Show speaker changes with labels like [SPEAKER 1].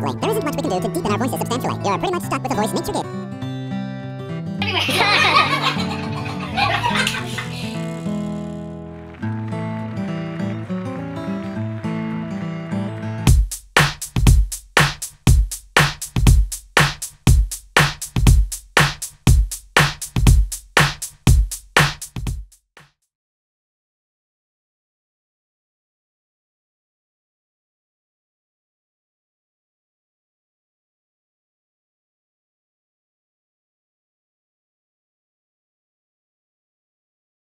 [SPEAKER 1] substantively. There isn't much we can do to deepen our voices substantially. You're pretty much stuck with a voice nature gave.